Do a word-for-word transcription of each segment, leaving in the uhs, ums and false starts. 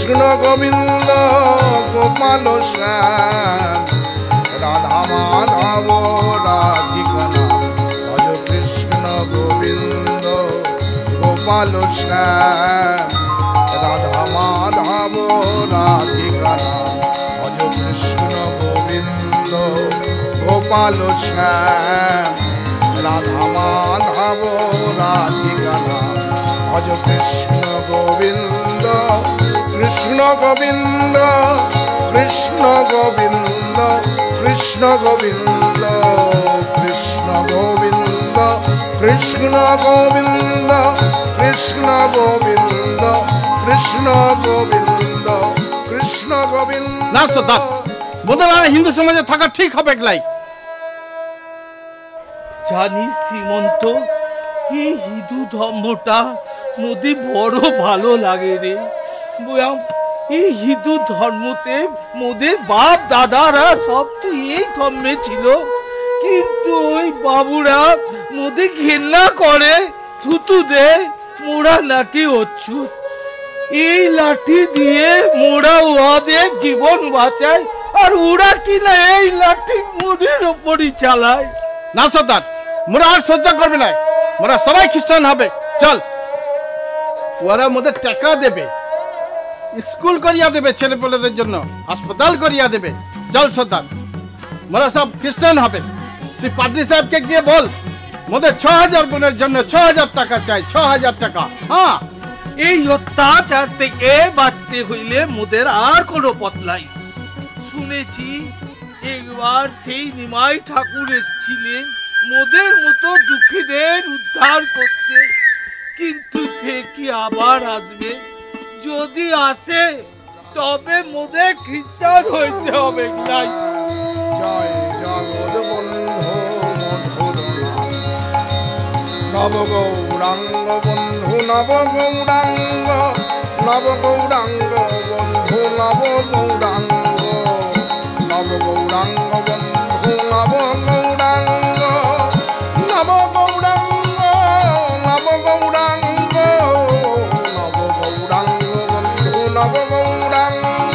কৃষ্ণ গোবিন্দ গোপাল শ্যাম রাধা মাধব রাধিকা নাম ভজ কৃষ্ণ গোবিন্দ গোপাল শ্যাম রাধা মাধব রাধিকা নাম ভজ কৃষ্ণ গোবিন্দ গোপাল শ্যাম রাধা মাধব রাধিকা নাম ভজ কৃষ্ণ গোবিন্দ কৃষ্ণ গোবিন্দ কৃষ্ণ গোবিন্দ কৃষ্ণ গোবিন্দ কৃষ্ণ গোবিন্দ কৃষ্ণ গোবিন্দ কৃষ্ণ গোবিন্দ কৃষ্ণ গোবিন্দ কৃষ্ণ গোবিন্দ। না সর্দার, মোদের হিন্দু সমাজে থাকা ঠিক হবে লাই। জানিস শ্রীমন্ত, এই হিন্দু ধর্মটা মোদের বড় ভালো লাগে রে। এই হিন্দু ধর্মতে মোদের বাপ দাদারা সব তো এই ধর্মে ছিল, কিন্তু ওই বাবুরা মোদের ঘেন্না করে, থুতু দেয়, মোরা নাকি অচ্ছুত। এই লাঠি দিয়ে মোরা ওদের জীবন বাঁচায়, আর ওরা কিনা এই লাঠি মোদের ওপরই চালায়। না সর্দার, মোরা আর সহ্য করবে না, মোরা সবাই খ্রিস্টান হবে। চল, ওরা মোদের টাকা দেবে, স্কুল করিয়া দেবে, ছেলে পেলেদের জন্য হাসপাতাল করিয়া দেবে। চল সর্দার, মোরা সব খ্রিস্টান হবে। তুই পাদ্রী সাহেবকে গিয়ে বল, মোদের ছ হাজার বোনের জন্য ছ হাজার টাকা চাই, ছ হাজার টাকা। হ্যাঁ, এই অত্যাচার থেকে বাঁচতে হইলে মোদের আর কোনো পথ নাই। শুনেছি একবার সেই নিমাই ঠাকুর এসেছিলেন মোদের মতো দুঃখীদের উদ্ধার করতে, কিন্তু সে কি আবার আসবে? যদি আসে তবে মোদের খ্রিস্টান হইতে হবে। নাই জয় জগৎ বন্ধু মধুর নব গৌরাঙ্গ বন্ধু নব গৌরাঙ্গ নব গৌরাঙ্গ বন্ধু নব গৌরাঙ্গ নব গৌরাঙ্গ বন্ধু নব গৌরাঙ্গ নব গৌরাঙ্গ নব গৌরাঙ্গ নব গৌরাঙ্গ বন্ধু নব গৌরাঙ্গ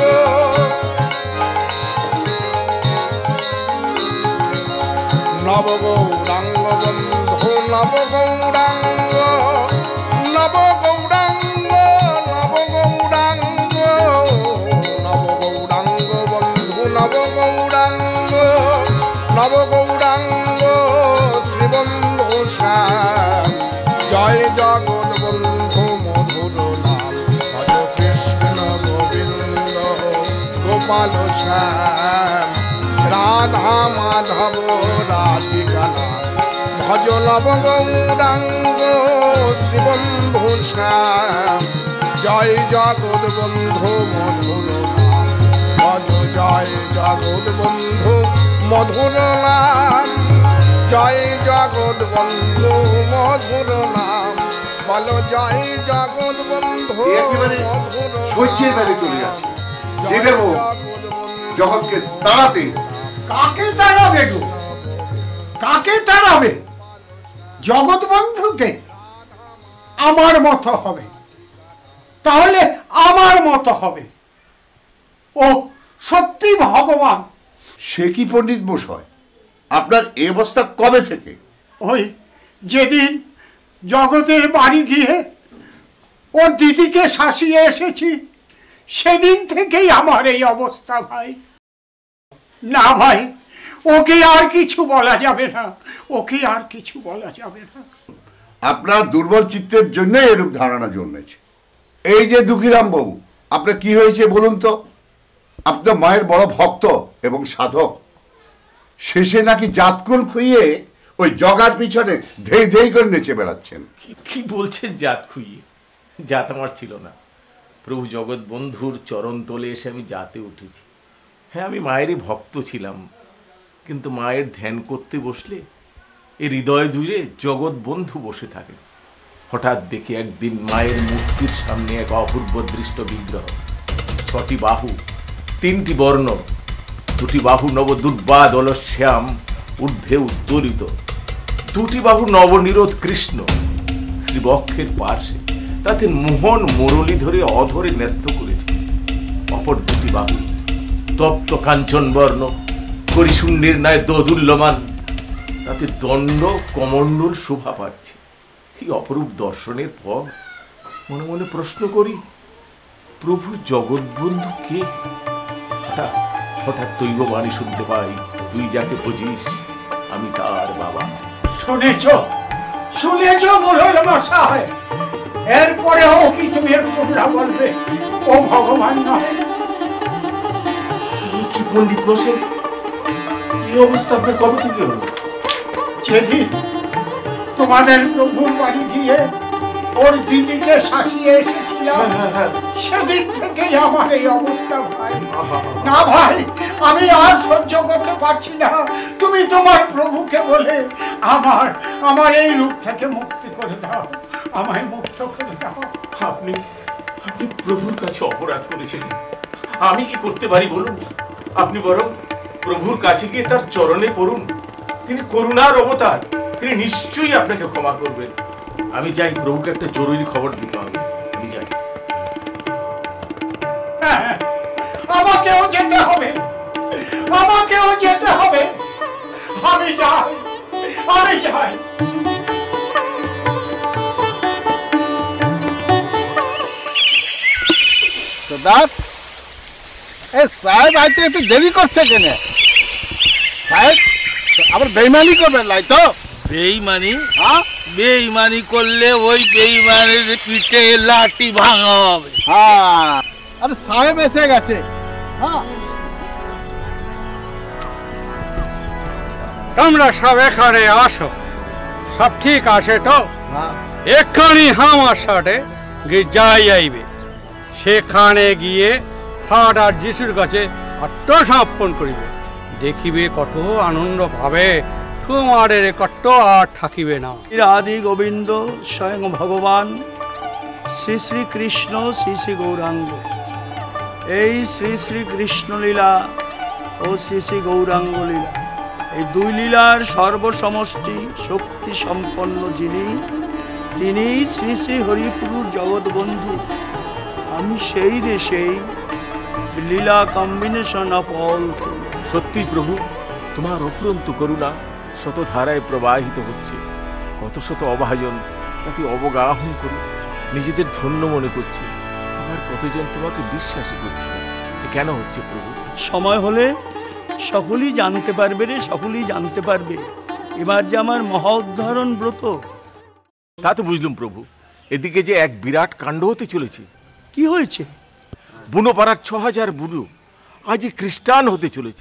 নব গৌরাঙ্গ বন্ধু নব গৌরাঙ্গ নব গৌরাঙ্গ নব গৌরাঙ্গ নব গৌরাঙ্গ বন্ধু নব গৌরাঙ্গ নব গৌরাঙ্গ শ্রীবন্ধু শ্যাম জয় জগৎ বন্ধু মধুর নাম ভজ কৃষ্ণ গোবিন্দ গোপাল শ্যাম রাধা মাধব রাধিকা নাম ভজ নব গৌরাঙ্গ শ্রীবন্ধু শ্যাম জয় জগৎ বন্ধু মধুর নাম ভজ জয় জগৎ বন্ধু মধুর নাম জয় জগৎ বন্ধু মধুর নাম বলো জয় জগৎ বন্ধু মধুর চলে যাচ্ছে জগৎকে তাড়াতে। কাকে তাড়াবে গো? কাকে তাড়াবে? জগৎ বন্ধুকে? আমার মতো হবে, তাহলে আমার মতো হবে। ও সত্যি ভগবান। সে কি পণ্ডিত মশাই, আপনার এই অবস্থা কবে থেকে? ওই যেদিন জগতের বাড়ি গিয়ে ওর দিদিকে শাসিয়ে এসেছি, সেদিন থেকেই আমার এই অবস্থা ভাই। না ভাই, ওকে আর কিছু বলা যাবে না, ওকে আর কিছু বলা যাবে না। আপনার দুর্বল চিত্তের জন্য এরূপ ধারণা জন্মেছে। এই যে দুঃখীরাম বাবু, আপনার কি হয়েছে বলুন তো? আপনি তো মায়ের বড় ভক্ত এবং সাধক, শেষে নাকি জাতকুল খুইয়ে ওই জগার পিছনে ধেই ধেই করে নেচে বেড়াচ্ছেন। কি বলছেন জাত খুইয়ে? জাত আমার ছিল না, প্রভু জগৎ বন্ধুর চরণ তলে এসে আমি জাতে উঠেছি। হ্যাঁ, আমি মায়েরই ভক্ত ছিলাম, কিন্তু মায়ের ধ্যান করতে বসলে এই হৃদয় জুড়ে জগৎ বন্ধু বসে থাকে। হঠাৎ দেখি একদিন মায়ের মূর্তির সামনে এক অপূর্ব দৃষ্ট বিগ্রহ, ছটি বাহু, তিনটি বর্ণ, দুটি বাহু নব দুর্বাদ অলশ্যাম ঊর্ধ্বে উদ্দোলিত, দুটি বাহু নবনিরোধ কৃষ্ণ শ্রীবক্ষের পার্শ্বে, তাতে মোহন মুরলী ধরে অধরে ন্যস্ত করেছে। অপর দুটি বাহু, তপ্ত কাঞ্চন বর্ণ, করিশূন্যের ন্যায় দোদুল্যমান, তাতে দণ্ড কমণ্ডল শোভা পাচ্ছে। এই অপরূপ দর্শনের পর মনে মনে প্রশ্ন করি, প্রভু জগৎবন্ধু কে? হঠাৎ হঠাৎ তৈব বাণী শুনতে পাই, তুই যাকে বুঝিস আমি তার বাবা। শুনেছ শুনেছ মোরল মশাই, এরপরেও কি তুমি তোমরা বলবে ও ভগবান নয়? কি পণ্ডিত মশাই, এই অবস্থা আপনার কবে থেকে হলো? যেদিন তোমাদের প্রভুর বাড়ি গিয়ে ওর দিদিকে শাসিয়ে এসেছিলাম, সেদিন থেকেই আমার এই অবস্থা ভাই। না ভাই, আমি আর সহ্য করতে পারছি না। তুমি তোমার প্রভুকে বলে আমার আমার এই রূপ থেকে মুক্তি করে দাও, আমায় মুক্ত করে দাও। আপনি আপনি প্রভুর কাছে অপরাধ করেছেন, আমি কি করতে পারি বলুন? আপনি বরং প্রভুর কাছে গিয়ে তার চরণে পড়ুন, তিনি করুণার অবতার, তিনি নিশ্চয়ই আপনাকে ক্ষমা করবেন। আমি যাই, প্রভুকে একটা জরুরি খবর দিতে হবে, আমি যাই। হ্যাঁ, আমাকেও যেতে হবে, আমাকেও যেতে হবে। আমি যাই, আমি যাই। দাস, এই সাহেব আইতে একটু দেরি করছে কেন? সাহেব আবার বেইমানি করবেন নাই তো? বেইমানি? হ্যাঁ বেইমানি করলে ওই বেইমানের পিঠে লাঠি ভাঙা হবে। হ্যাঁ, আরে সাহেব এসে গেছে। হ্যাঁ, তোমরা সব এখানে আসো, সব ঠিক আছে তো? হ্যাঁ, এক্ষুনি আমার সাথে গির্জায় যাইবে, সেখানে গিয়ে ফাদার যিশুর কাছে আত্মসমর্পণ করিবে, দেখিবে কত আনন্দ ভাবে তোমাদের কত আর থাকিবে না। আদি গোবিন্দ স্বয়ং ভগবান শ্রী শ্রী কৃষ্ণ শ্রী শ্রী গৌরাঙ্গ, এই শ্রী শ্রী কৃষ্ণ লীলা ও শ্রী শ্রী গৌরাঙ্গ লীলা, এই দুই লীলার সর্বসমষ্টি শক্তি সম্পন্ন যিনি, তিনি শ্রী শ্রী হরিপুর জগৎবন্ধু। আমি সেই দেশেই লীলা কম্বিনেশন অফ অল। সত্যি প্রভু, তোমার অফুরন্ত করুণা শত ধারায় প্রবাহিত হচ্ছে। কত শত অভাজন তাতে অবগাহন করে নিজেদের ধন্য মনে করছে, আবার কতজন তোমাকে বিশ্বাসী করছে। কেন হচ্ছে প্রভু? সময় হলে সকলেই জানতে পারবে রে, সকলেই জানতে পারবে। এবার যে আমার মহা উদ্ধারণ ব্রত। তা তো বুঝলুম প্রভু, এদিকে যে এক বিরাট কাণ্ড হতে চলেছে। কি হয়েছে? বুনো পাড়ার ছ হাজার বুড়ো আজ খ্রিস্টান হতে চলেছে।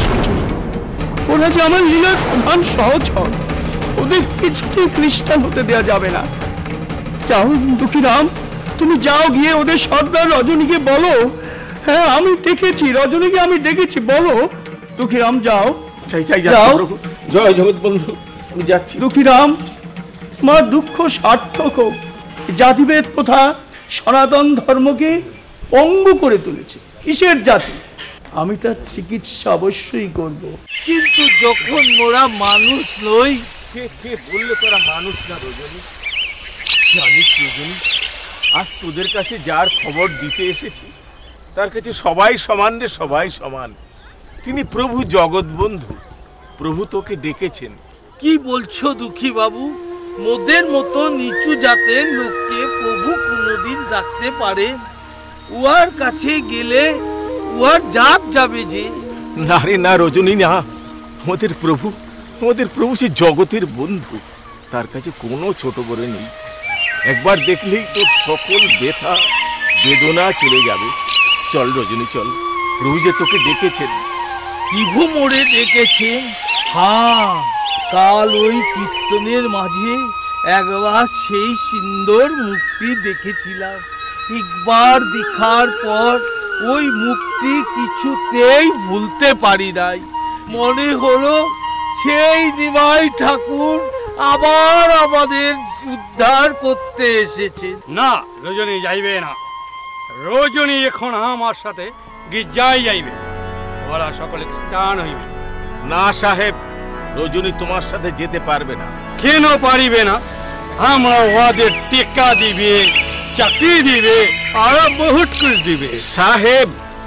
ওরা যে আমার লীলার প্রধান সহচর, ওদের কিছুতেই খ্রিস্টান হতে দেওয়া যাবে না। যাও দুঃখীরাম, তুমি যাও গিয়ে ওদের সর্দার রজনীকে বলো, হ্যাঁ আমি দেখেছি, রজনীকে আমি দেখেছি, বলো। দুঃখীরাম যাও। চাই চাই যাও প্রভু। জয় জগৎবন্ধু, আমি যাচ্ছি। দুঃখীরাম, তোমার দুঃখ সার্থক হোক। জাতিভেদ প্রথা সনাতন ধর্মকে পঙ্গু করে তুলেছে। কিসের জাতি? আমি তার চিকিৎসা অবশ্যই করব। কিন্তু যখন মোরা মানুষ নই। কে কে বললে তোরা মানুষ না রজনী? জানিস রজনী, আজ তোদের কাছে যার খবর দিতে এসেছি তার কাছে সবাই সমান রে, সবাই সমান। তিনি প্রভু জগৎবন্ধু। প্রভু তোকে ডেকেছেন। কি বলছো দুঃখী বাবু? মোদের মতো নিচু জাতের লোককে প্রভু কোনোদিন ডাকতে পারে? উহার কাছে গেলে উহার জাত যাবে যে। না রে না রজনী, না। আমাদের প্রভু, আমাদের প্রভু সে জগতের বন্ধু, তার কাছে কোনো ছোট বড় নেই। একবার দেখলেই তোর সকল ব্যথা বেদনা চলে যাবে। চল রজনী, চল। প্রভু যে তোকে ডেকেছেন। বিভু মোড়ে ডেকেছে। হ্যাঁ, কাল ওই কীর্তনের মাঝে একবার সেই সুন্দর মুক্তি দেখেছিলাম। একবার দেখার পর ওই মুক্তি কিছুতেই ভুলতে পারি নাই। মনে হলো সেই নিমাই ঠাকুর আবার আমাদের উদ্ধার করতে এসেছে। না, রজনী যাইবে না। রজনী এখন আমার সাথে গির্জায় যাইবে, ওরা সকলে খ্রিস্টান হইবে। না সাহেব, রজনী তোমার সাথে যেতে পারবে না। কেন পারিবে না? আমরা ওদের টিকা দিবে, চাকরি দিবে, আর বহুত কিছু দিবে। সাহেব,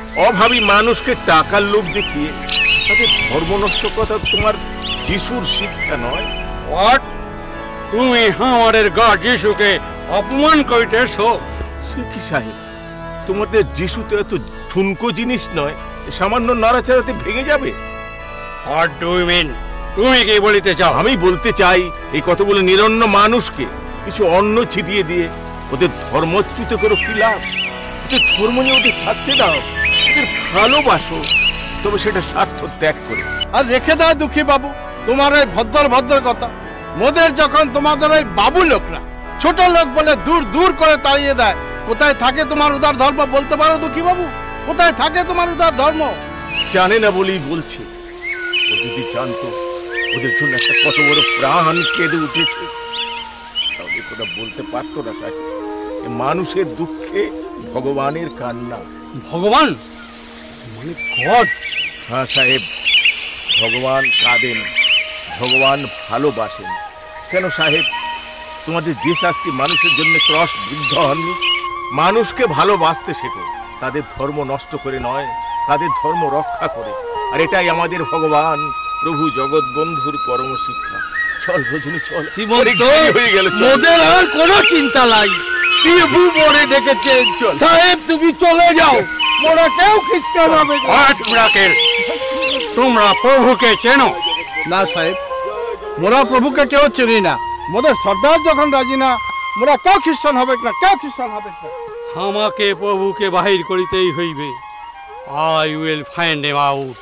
অভাবী মানুষকে টাকার লোভ দেখিয়ে তাদের ধর্ম নষ্ট কথা তোমার যিশুর শিক্ষা নয়। হোয়াট? তুমি আমাদের গড যিশুকে অপমান করিতেছ? সে কি সাহেব, তোমাদের যিশু তো এত ঠুনকো জিনিস নয়, সামান্য নাড়াচাড়াতে ভেঙে যাবে। What do you mean? তুমি কি বলিতে চাও? আমি বলতে চাই, এই কতগুলো নিরন্ন মানুষকে কিছু অন্ন ছিটিয়ে দিয়ে ওদের ধর্মচ্যুত করো কি লাভ? ওদের ধর্ম নিয়ে ওদের থাকতে দাও, ওদের ভালোবাসো, তবে সেটা স্বার্থ ত্যাগ করে। আর রেখে দাও দুঃখী বাবু তোমার ওই ভদ্র ভদ্র কথা। মোদের যখন তোমাদের ওই বাবু লোকরা ছোট লোক বলে দূর দূর করে তাড়িয়ে দেয়, কোথায় থাকে তোমার উদার ধর্ম বলতে পারো দুঃখী বাবু? কোথায় থাকে তোমার উদার ধর্ম? জানে না বলেই বলছে। ও যদি জানতো ওদের জন্য একটা কত বড় প্রাণ কেঁদে উঠেছে, তাহলে কোথা বলতে পারতো না সাহেব। মানুষের দুঃখে ভগবানের কান্না। ভগবান মানে গড? হ্যাঁ সাহেব, ভগবান কাঁদেন, ভগবান ভালোবাসেন। কেন সাহেব, তোমাদের জিসাস কি মানুষের জন্য ক্রস বিদ্ধ হননি? মানুষকে ভালোবাসতে শেখো, তাদের ধর্ম নষ্ট করে নয়, তাদের ধর্ম রক্ষা করে। আর এটাই আমাদের ভগবান প্রভু জগৎ বন্ধুর পরম শিক্ষা। চল রজনী চল, শ্রীমন্ত হয়ে গেল। মোদের আর কোনো চিন্তা নাই, প্রভু মোরে ডেকেছেন। সাহেব তুমি চলে যাও, মোরা কেউ খ্রিস্টান হবে না। What miracle? তোমরা প্রভুকে চেনো? না সাহেব, মোরা প্রভুকে কেউ চিনি না। মোদের সর্দার যখন রাজি না, মোরা কেউ খ্রিস্টান হবে না, কেউ খ্রিস্টান হবে না। আমাকে প্রভুকে বাহির করিতেই হইবে। I will find him out.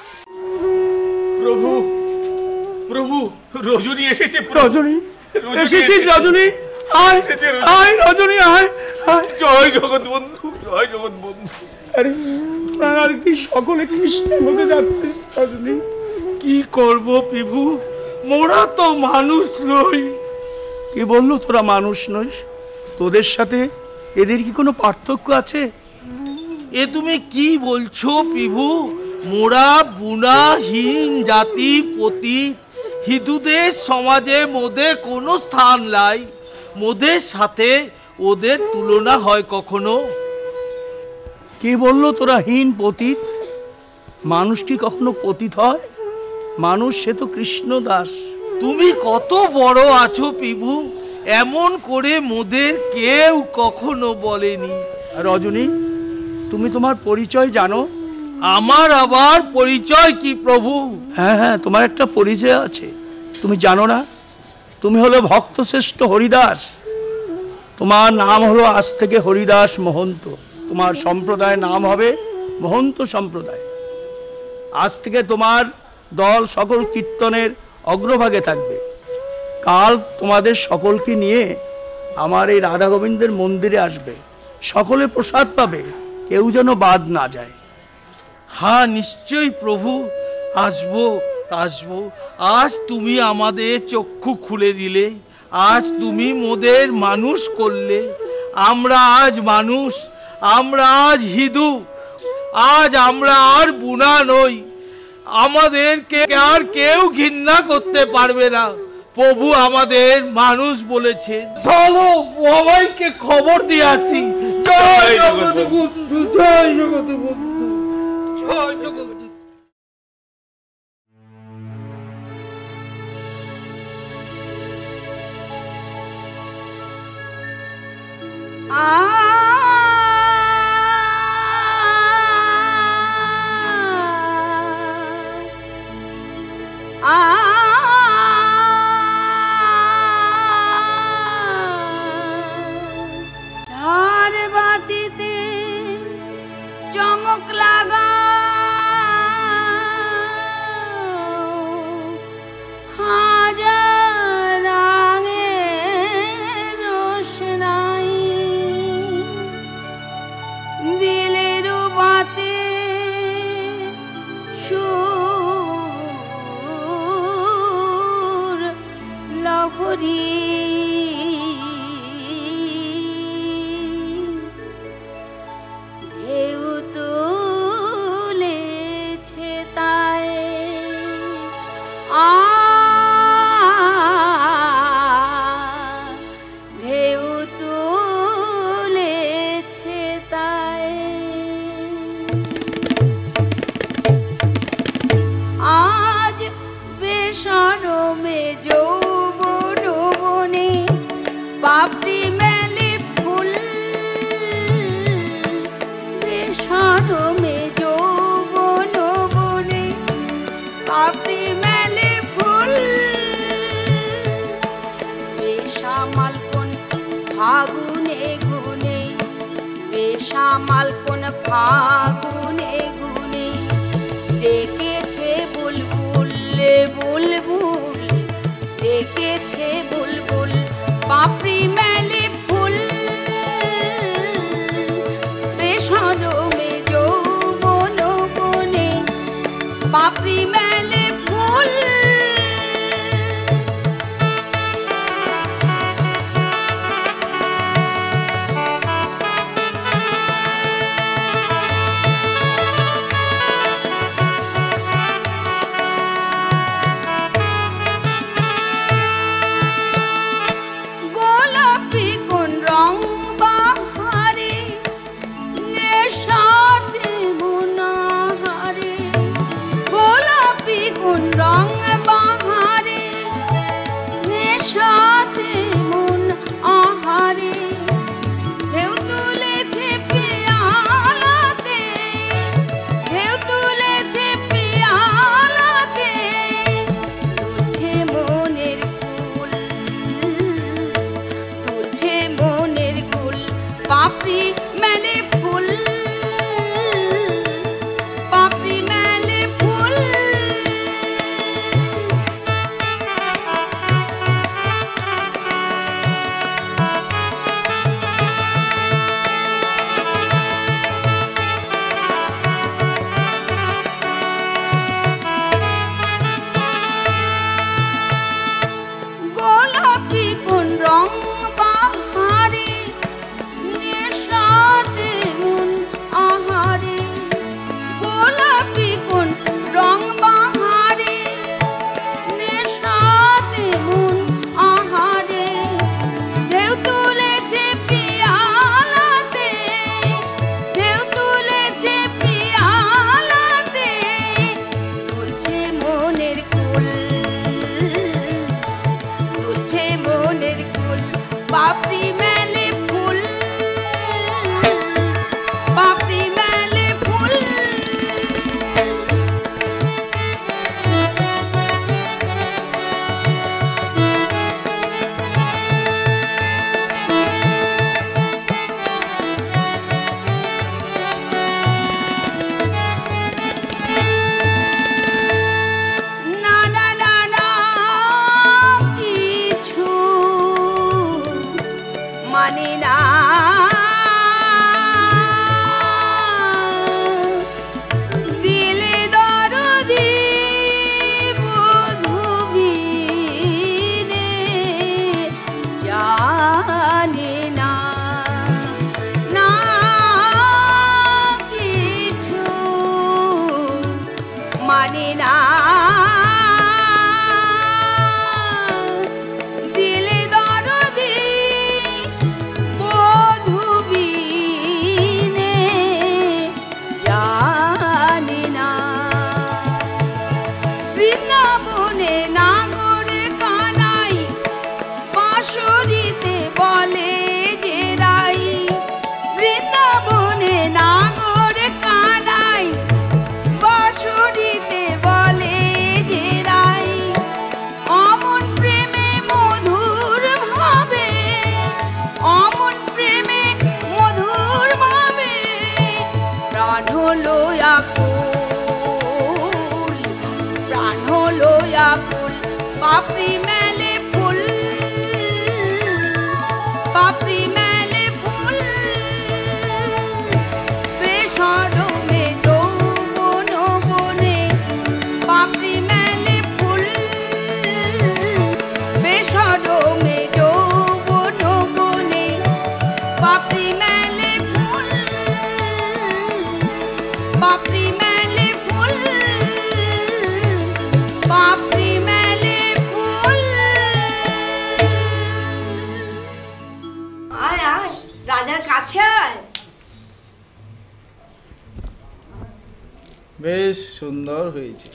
প্রভু, প্রভু, রজনী এসেছে। রজনী এসেছিস? রজনী আয় আয়, রজনী আয় আয়। জয় জগৎ বন্ধু, জয় জগৎ বন্ধু। আরে আর কি সকলে খ্রিস্টান হতে যাচ্ছে রজনী? কি করব প্রভু, মোরা তো মানুষ নই। কে বললো তোরা মানুষ নই? তোদের সাথে এদের কি কোনো পার্থক্য আছে? এ তুমি কি বলছো প্রভু? মোরা বুনাহীন জাতি পতি, হিন্দুদের সমাজে মোদের কোনো স্থান নাই। মোদের সাথে ওদের তুলনা হয় কখনো? কে বললো তোরা হীন পতিত? মানুষ কি কখনো পতিত হয়? মানুষ সে তো কৃষ্ণ দাস। তুমি কত বড় আছো প্রভু, এমন করে মোদের কেউ কখনো বলেনি। রজনী, তুমি তোমার পরিচয় জানো? আমার আবার পরিচয় কি প্রভু? হ্যাঁ হ্যাঁ, তোমার একটা পরিচয় আছে, তুমি জানো না? তুমি হলো ভক্ত শ্রেষ্ঠ হরিদাস। তোমার নাম হলো আজ থেকে হরিদাস মহন্ত। তোমার সম্প্রদায়ের নাম হবে মহন্ত সম্প্রদায়। আজ থেকে তোমার দল সকল কীর্তনের অগ্রভাগে থাকবে। কাল তোমাদের সকলকে নিয়ে আমার এই রাধা গোবিন্দের মন্দিরে আসবে, সকলে প্রসাদ পাবে, কেউ যেন বাদ না যায়। হ্যাঁ নিশ্চয়ই প্রভু, আসবো আসবো। আজ তুমি আমাদের চক্ষু খুলে দিলে, আজ তুমি মোদের মানুষ করলে। আমরা আজ মানুষ, আমরা আজ হিন্দু, আজ আমরা আর বুনা নই। আমাদেরকে আর কেউ ঘৃণা করতে পারবে না। প্রভু আমাদের মানুষ বলেছে। চলো সবাইকে খবর দিয়ে আসি। জয় জগৎ বন্ধু, জয় জগৎ বন্ধু, জয় জগৎ। চমক লাগা হাজার রঙের রোশনাই, দিলের বাতে সুর লহরী, মালপন ফাগুনে গুনে ডেকেছে বুলবুল বুলবুল ডেকেছে বুলবুল পাপড়ি মেলে ফুল বেসরমে যৌবন বনে পাপড়ি মেলে ফুল পাপড়ি মেলে ফুল পাপড়ি মেলে ফুল গোলাপি কোন রং বাহারে গোলাপি কোন রং বাহারে নেশাতে মন আহারে ঢেউ তুলেছে পিয়ালাতে ঢেউ তুলেছে পিয়ালাতে তুলছে মনের কুল তুলছে মনের কুল পাপড়ি মেলে ফুল পাপড়ি মেলে ফুল না না না না কিছু মানি না দিলে দরদি বধুবিনে জানি না না কিছু মানি না দিলে দরদি বধুবিনে জানি না বৃন্দাবনে নাগর কানাই বাঁশরিতে বলে যে রাই বৃন্দাবনে নাগর কানাই বাঁশরিতে বলে যে রাই অমন প্রেমে মধুর ভাবে অমন প্রেমে মধুর ভাবে প্রাণ হলো আকুল প্রাণ হলো আকুল পাপড়ি মেলে ফুল পাপড়ি মেলে ফুল বেসরমে যৌবন বনে পাপড়ি মেলে ফুল বেসরমে যৌবন বনে পাপড়ি মেলে ফুল পাপড়ি মেলে ফুল পাপড়ি মেলে ফুল আয় আয় রাজার কাছে আয় বেশ সুন্দর হয়েছে।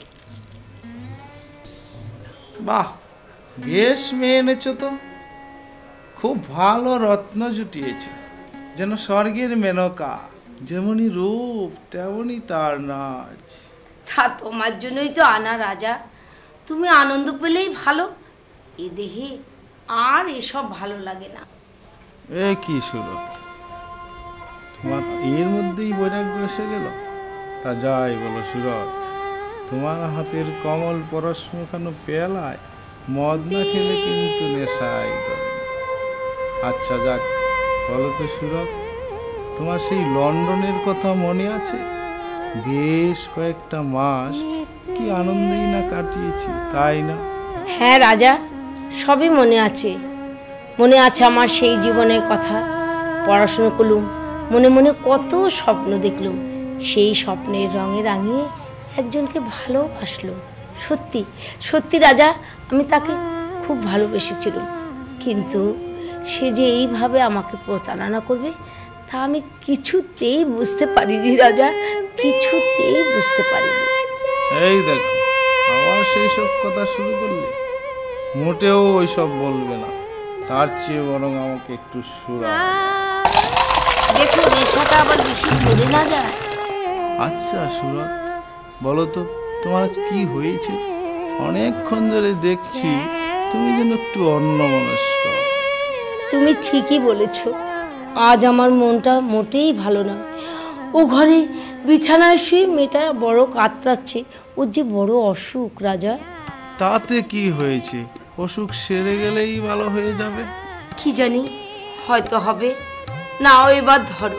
বাহ, বেশ মেয়ে এনেছো তো, খুব ভালো রত্ন জুটিয়েছ, যেন স্বর্গের মেনকা, যেমনই রূপ তেমনই তার নাচ। তা তোমার জন্যই তো আনা রাজা, তুমি আনন্দ পেলেই ভালো, এ দেহে আর এসব ভালো লাগে না। এ কি সুরত, তোমার এর মধ্যেই বৈরাগ্য এসে গেল? তা যাই বলো সুরত, তোমার হাতের কমল পরশ মেখানো পেয়ালায় মদ না খেলে কিন্তু নেশাই ধরে না। আচ্ছা যাক, বলো তো সুরত, তোমার সেই লন্ডনের কথা মনে আছে? বেশ কয়েকটা মাস কি আনন্দেই না কাটিয়েছি, তাই না? হ্যাঁ রাজা, সবই মনে আছে। মনে আছে আমার সেই জীবনের কথা। পড়াশুনো করলুম, মনে মনে কত স্বপ্ন দেখলুম। সেই স্বপ্নের রঙে রাঙিয়ে একজনকে ভালোবাসলুম। সত্যি সত্যি রাজা, আমি তাকে খুব ভালোবেসেছিলাম। কিন্তু সে যে এইভাবে আমাকে প্রতারণা করবে তা আমি কিছুতেই বুঝতে পারিনি রাজা, কিছুতেই বুঝতে পারিনি। এই দেখো, আবার সেই সব কথা শুরু করলে। মোটেও ওইসব বলবে না, তার চেয়ে বরং আমাকে একটু সুরা। দেখো নেশাটা আবার বেশি ধরে না যায়। আচ্ছা সুরত, বলো তো তোমার আজ কি হয়েছে? অনেকক্ষণ ধরে দেখছি তুমি যেন একটু অন্যমনস্ক। তুমি ঠিকই বলেছ, আজ আমার মনটা মোটেই ভালো না। ও ঘরে বিছানায় শুয়ে মেয়েটা বড় কাতরাচ্ছে। ওর যে বড় অসুখ রাজা। তাতে কি হয়েছে? অসুখ সেরে গেলেই ভালো হয়ে যাবে। কি জানি, হয়তো হবে। নাও এবার ধরো।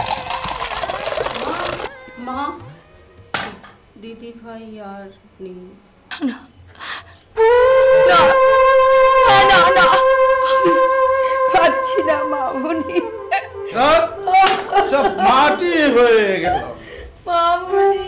মা, দিদি ভাই আর নেই। না না না না, পাচ্ছি না মামুনি, সব মাটি হয়ে গেল। মামুনি